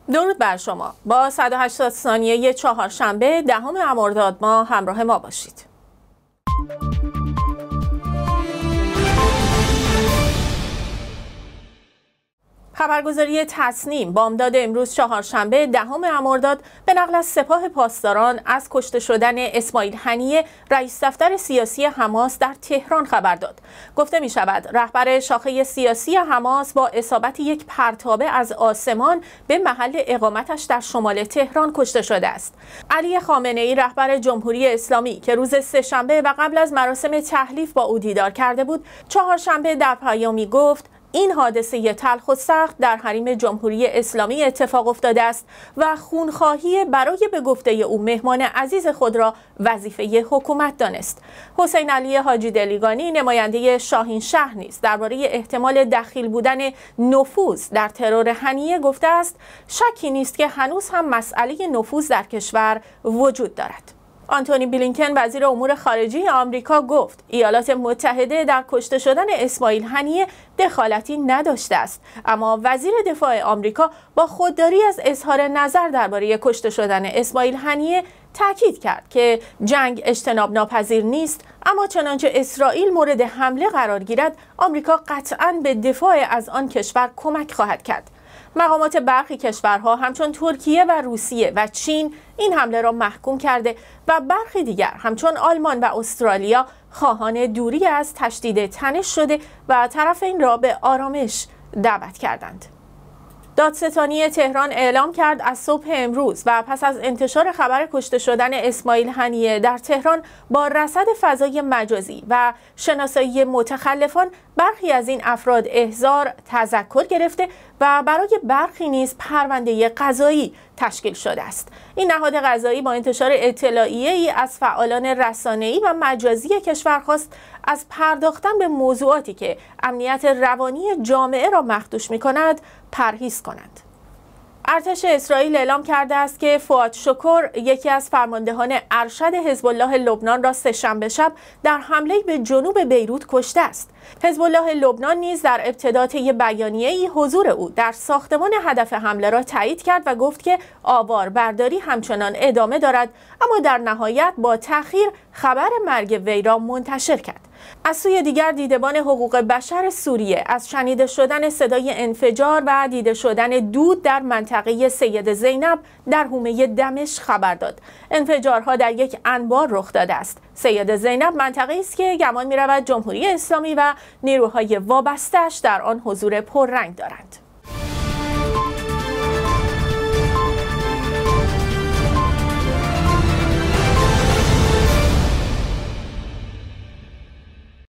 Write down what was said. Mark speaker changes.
Speaker 1: درود بر شما. با 180 ثانیه چهارشنبه 10 مرداد ماه همراه ما باشید. خبرگزاری تصنیم بامداد امروز چهارشنبه 10 مرداد به نقل از سپاه پاسداران از کشته شدن اسماعیل هنیه رئیس دفتر سیاسی حماس در تهران خبر داد. گفته می شود رهبر شاخه سیاسی حماس با اصابت یک پرتابه از آسمان به محل اقامتش در شمال تهران کشته شده است. علی خامنه ای رهبر جمهوری اسلامی که روز سه‌شنبه و قبل از مراسم تحلیف با او دیدار کرده بود، چهارشنبه در پیامی گفت این حادثه تلخ و سخت در حریم جمهوری اسلامی اتفاق افتاده است و خونخواهی برای به گفته او مهمان عزیز خود را وظیفه حکومت دانست. حسین علی حاجی دلیگانی نماینده شاهین شهر نیز درباره احتمال دخیل بودن نفوذ در ترور هنیه گفته است شکی نیست که هنوز هم مسئله نفوذ در کشور وجود دارد. آنتونی بلینکن وزیر امور خارجه آمریکا گفت ایالات متحده در کشته شدن اسماعیل هنیه دخالتی نداشته است، اما وزیر دفاع آمریکا با خودداری از اظهار نظر درباره کشته شدن اسماعیل هنیه تاکید کرد که جنگ اجتناب ناپذیر نیست، اما چنانچه اسرائیل مورد حمله قرار گیرد آمریکا قطعاً به دفاع از آن کشور کمک خواهد کرد. مقامات برخی کشورها همچون ترکیه و روسیه و چین این حمله را محکوم کرده و برخی دیگر همچون آلمان و استرالیا خواهان دوری از تشدید تنش شده و طرفین را به آرامش دعوت کردند. دادستانی تهران اعلام کرد از صبح امروز و پس از انتشار خبر کشته شدن اسماعیل هنیه در تهران با رصد فضای مجازی و شناسایی متخلفان برخی از این افراد احضار تذکر گرفته و برای برخی نیز پرونده قضایی تشکیل شده است. این نهاد قضایی با انتشار اطلاعیه‌ای از فعالان رسانه‌ای و مجازی کشور خواست از پرداختن به موضوعاتی که امنیت روانی جامعه را مخدوش می‌کند پرهیز کنند. ارتش اسرائیل اعلام کرده است که فؤاد شکر یکی از فرماندهان ارشد حزب الله لبنان را سه‌شنبه شب در حمله به جنوب بیروت کشته است. حزب الله لبنان نیز در ابتدا طی بیانیه‌ای حضور او در ساختمان هدف حمله را تایید کرد و گفت که آواربرداری همچنان ادامه دارد، اما در نهایت با تأخیر خبر مرگ وی را منتشر کرد. از سوی دیگر دیدبان حقوق بشر سوریه از شنیده شدن صدای انفجار و دیده شدن دود در منطقه سید زینب در حومه دمشق خبر داد. انفجارها در یک انبار رخ داده است. سید زینب منطقه‌ای است که گمان می‌رود جمهوری اسلامی و نیروهای وابسته‌اش در آن حضور پررنگ دارند.